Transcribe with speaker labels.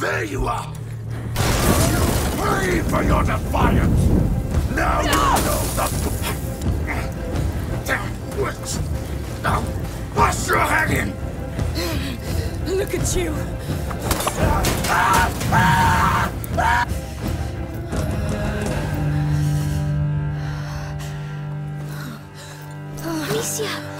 Speaker 1: There you are! You pray for your defiance! Now you know the... Damn witch! Now, wash your head in!
Speaker 2: Look at you!
Speaker 3: Amicia!